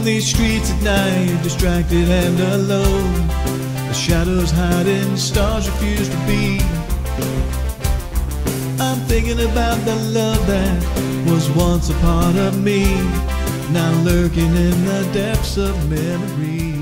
on these streets at night, distracted and alone. The shadows hiding, stars refuse to be. I'm thinking about the love that was once a part of me, now lurking in the depths of memory.